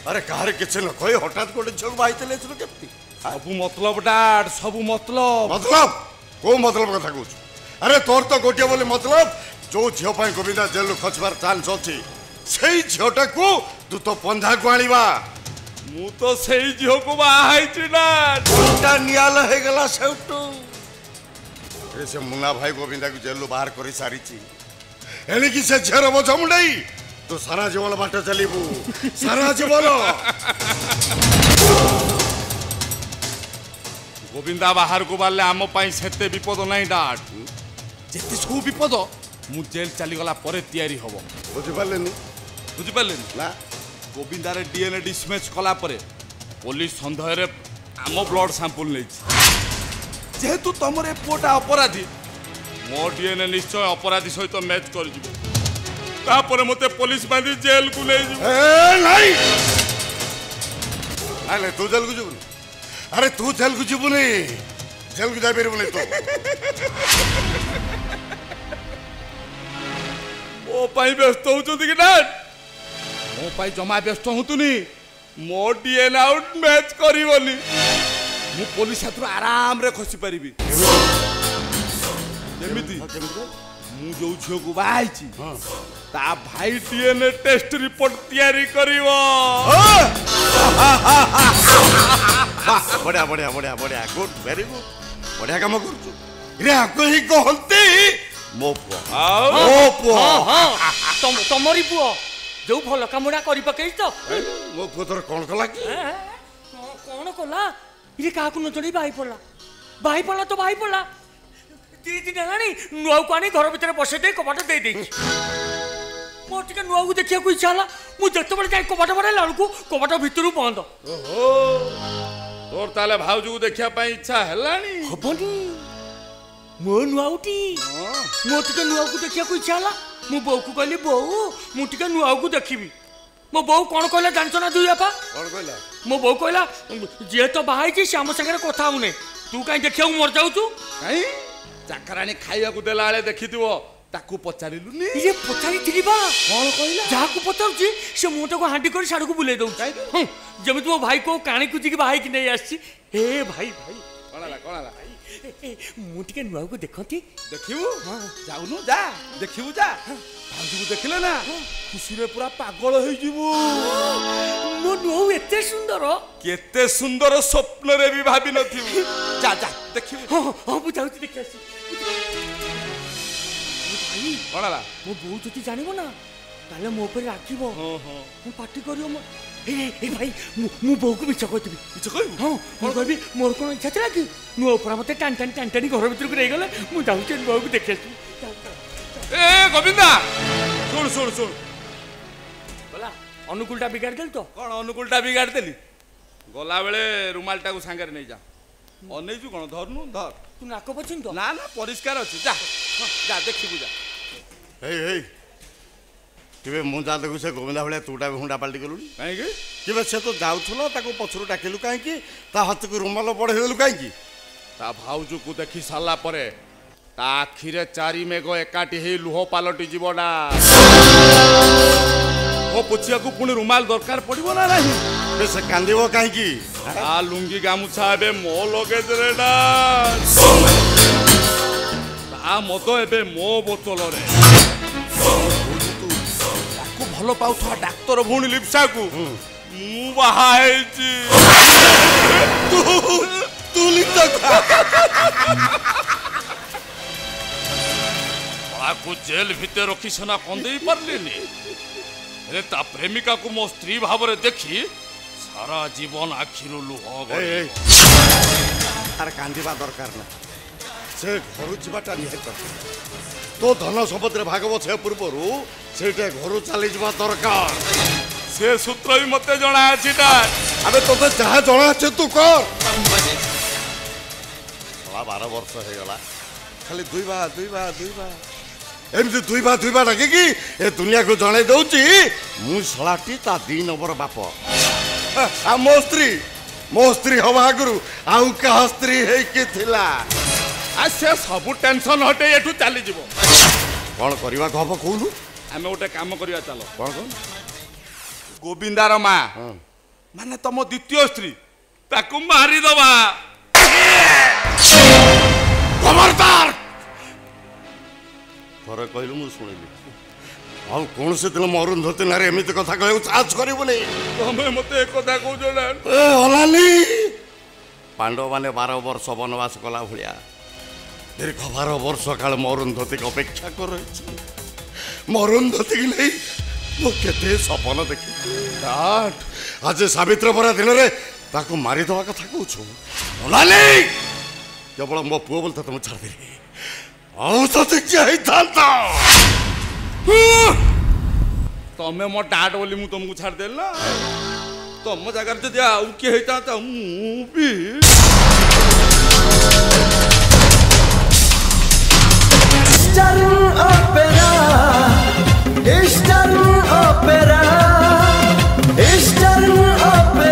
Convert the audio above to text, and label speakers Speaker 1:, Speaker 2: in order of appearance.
Speaker 1: अरे कहारे किसी न कहे हठात गोटे झील बाई केमती
Speaker 2: सब मतलब डाड सब मतलब
Speaker 1: मतलब को मतलब कथा कहूँ अरे तोर तो गोटे बोले मतलब जो झील गोविंदा जेल खचबार चान्स अच्छी से झीलटा को तू तो पंधा को आनिबा
Speaker 2: मु तो सेई झील को बाहाइछि ना
Speaker 1: नियाला है गला सेउटू से मुन्ना भाई गोविंदा को जेल बाहर कर सारी एणिकी से झीर बोझ मुंडाई तो सारा जीवन बाट चलू सारा जीवन
Speaker 2: गोविंदा बाहर को बाले आम से विपद नहीं डाट जिते सब विपद मु जेल चलीगला तैयारी हम
Speaker 1: बुझिपारे
Speaker 2: बुझिपारे ना गोविंदार डीएनए डिसमैच कला पुलिस सन्देह रे आम ब्लड सैंपल नहीं जेहेतु तुम ए पुआटा अपराधी मो डीएनए निश्चय अपराधी सहित मैच कर मते पुलिस बांधी जेल को
Speaker 1: नहीं तू जेल को जीवन अरे तू जेल को जीवनी जेल को जापर
Speaker 2: तो मो व्यस्त होती कि ना मो जमा व्यस्त होतुनी मो डीएनए आउट मैच करबनी मु पुलिस हाथ आराम रे खसी पारि जमीती मु जो झील को बाहाइछि ता भाई डीएनए टेस्ट रिपोर्ट तैयारी करिवो
Speaker 1: बढ़िया बढ़िया बढ़िया बढ़िया गुड वेरी गुड बढ़िया काम करछु रे आको ही कहंती मो पुओ
Speaker 3: तमरी पुओ जो भल कामडा करि पकई तो
Speaker 1: मो पुओ तोर कोन कला की
Speaker 3: कोन कला ये काकू न जणी बाई पड़ा तो बाई पड़ा 3 दिन हेलानी नुआ को आनी घर भीतर बसे दे कबाट दे दे मोर टिके नुआ को देखिया को इच्छा हला मु जत्ते बळे जाई कबाट बळे लालकू कबाट भीतर बंद
Speaker 2: ओहो तोर ताले भाउजू को देखिया पई इच्छा हेलानी
Speaker 3: हबनी मो नुआउटी मोर टिके नुआ को देखिया को इच्छा हला मु बौ को कहली बौ मु टिके नुआ को देखिबी मो बौ कौन कहला जानछ ना दुई आपा
Speaker 1: कौन कहला
Speaker 3: मो बौ कहला जे तो बाहाई छी श्याम संगे कथा हुने तू काई देखिया मर जाऊ तू
Speaker 2: काई चाकरानी खाइया को देला आले देखिथिबो ताकू पचारिलुनी
Speaker 3: ये पचारि थिबा कौन कहला जा को पचारछि से मोटे को हांडी कर साडू को बुले दउ जब तुम भाई को काणी कुची की बाहाई की नहीं आछि हे भाई भाई
Speaker 2: कोणाला
Speaker 3: मु टिके नुआ को देखंती
Speaker 2: देखिबू हां जाउनु जा देखिबू जा भाउजी को देखले ना खुशी रे पूरा पागल होई जीवू
Speaker 3: मो नुआ एते सुंदर
Speaker 2: केते सुंदर स्वप्न रे भी भाबी नथिबू जा जा देखिबू
Speaker 3: हां बु जाउती देखियासी भाई
Speaker 2: कोणाला
Speaker 3: मो बौ जति जानिबो ना ताले मो पर राखिबो मु पार्टी करियो मो ए भाई मु बौ को बिचा कहतिबी
Speaker 2: बिचा कहबू
Speaker 3: हां मो कहबी मोर कोन इच्छा छला कि नुआ ऊपर मते टांटानी घर भीतर को रह गेले मु जाउती नुआ को देखियासी
Speaker 2: ए गोविंदा सुन
Speaker 3: बोला अनुकूलटा बिगाड़ देल तो
Speaker 2: कौन अनुकूलटा बिगाड़ देली गला बेले रुमालटा को सांगे नहीं जा अनेजु कौन धरनु धर
Speaker 3: तू नाक पछिन तो
Speaker 2: ना ना परिष्कार अछि जा जा देखिबू जा
Speaker 1: हे केबे मु जा देखु से गोविंदा भले तूटा हुंडा पाल्टी गलुनी
Speaker 2: काहे के
Speaker 1: केबे से तो जाउथलो ताको पछरु डाकेलु काहे की ता हाथ को रुमाल पड़े देलु काहे की
Speaker 2: ता भाउजू को देखि साला परे ता आखिरे 4 मेघ एकाटी हे लुह पालटी जीवडा ओ पुछिया को पुणी रुमाल दरकार पड़िबो ना नहीं
Speaker 1: बे से कांदिबो काहे की
Speaker 2: आ लुंगी गामुछा एबे मो लगेज रेडा ता मतो एबे मो बोतल रे ताको भलो पाउथवा डाक्टर भूणी लिप्सा को मु बाहा हेची
Speaker 1: तू लिप्सा
Speaker 2: को जेल भितर रखी सेना कंदे पारलेनी रे ता प्रेमिका को मो स्त्री भाव रे देखी सारा जीवन आखिरु लुह गई
Speaker 1: तार कांदिबा दरकार ना से घर जीवाटा निहित तो धन संपत्ति भागव से पूर्वरु सेटे घर चली जीवा दरकार
Speaker 2: से सूत्र भी मते जणा अछि ता
Speaker 1: अबे तोते जहा जणा अछि तू कर 12 वर्ष हे गला खाली दुईबा एमती दुईबा लगे कि ए दुनिया को जणे दउची मु सलाटी ता 2 नंबर बाप आ मो स्त्री हवा गुरु आउ का स्त्री हे के थिला
Speaker 2: आ से सब टेंशन हटे एठू चली जीवो
Speaker 1: कोन करबा कहब कहलु
Speaker 2: आमे ओटे काम करिया चलो
Speaker 1: कोन
Speaker 2: गोविंदार माँ ମାନେ ତମ ଦ୍ୱିତୀୟ ସ୍ତ୍ରୀ ତାକୁ ମାରିଦବା।
Speaker 1: ଖବରଦାର ଥରେ କହିଲୁ ମୁଁ ଶୁଣିଲି ଆଉ କୌଣସି ଦିନ ମୋ ଅରୁନ୍ଧତୀ ନାଁରେ ଏମିତି କଥା କହିବାକୁ ସାହସ କରିବୁନି।
Speaker 2: ତମେ ମତେ ଏ କଥା କହୁଛ ନା?
Speaker 1: ଅଲାଲି ପାଣ୍ଡବମାନେ 12 ବର୍ଷ ବନବାସ କଲା ଭଳିଆ ଦୀର୍ଘ 12 ବର୍ଷ କାଳ ମୋ ଅରୁନ୍ଧତୀକୁ ଅପେକ୍ଷା କରିଛି। ମୋ ଅରୁନ୍ଧତୀକି ନେଇ ମୁଁ କେତେ ସପନ ଦେଖିଛି। ଆଜି ସାବିତ୍ରୀ ପରା ଦିନରେ ତାକୁ ମାରିଦେବା କଥା କହୁଛୁ? ଅଲାଲି କେବଳ ମୋ ପୁଅ ବୋଲି ତତେ ମୁଁ ଛାଡ଼ିଦେଲି ଆଉ ତତେ କିଏ ହେଇଥାନ୍ତା?
Speaker 2: ତମେ ମୋ ଡାଟ୍ ବୋଲି ମୁଁ ତମକୁ ଛାଡ଼ିଦେଲି ନା? ତମ ଜାଗାରେ ଯଦି ଆଉ କିଏ ହେଇଥାନ୍ତା ମୁଁ ବି
Speaker 4: Eastern Opera